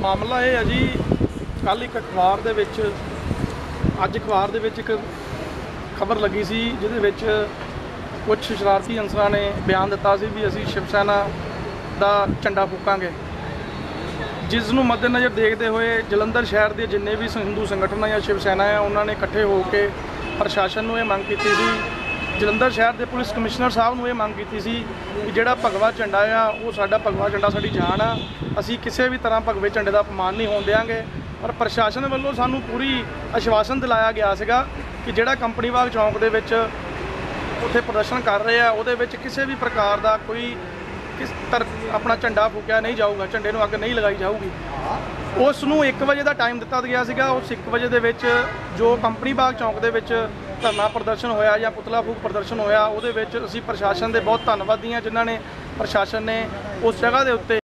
मामला ये है जी, कल एक अखबार दे विच अज अखबार दे विच एक खबर लगी सी जिहदे विच कुछ शरारती अंसरां ने बयान दिता सी भी असीं शिव सेना दा झंडा फूकांगे, जिस नूं मद्देनज़र देखते हुए जलंधर शहर के जिन्ने भी हिंदू संगठन या शिव सेना है उन्होंने इकट्ठे होकर प्रशासन नूं ये मंग कीती सी। जलंधर शहर के पुलिस कमिश्नर साहब नूं ये मंग कीती सी कि जिहड़ा भगवा झंडा आ वो साडा भगवा झंडा साडी जान आ, असीं किसी भी तरह भगवे झंडे का अपमान नहीं होण देंगे। और प्रशासन वालों सानूं पूरी आश्वासन दिलाया गया सीगा कि जिहड़ा कंपनी बाग चौंक दे विच उत्थे प्रदर्शन कर रहे हैं उहदे विच किसी भी प्रकार का कोई अपना झंडा फूकिया नहीं जाऊगा, झंडे नूं अग नहीं लगाई जाऊगी। उस नूं 1 वजे का टाइम दिता गया सीगा। उस 1 वजे दे विच जो कंपनी बाग चौंक दे विच धरना प्रदर्शन होया या पुतला फूक प्रदर्शन होया, उहदे विच असीं प्रशासन दे बहुत धन्नवादी हां जिन्हां ने प्रशासन ने उस जगह के उत्ते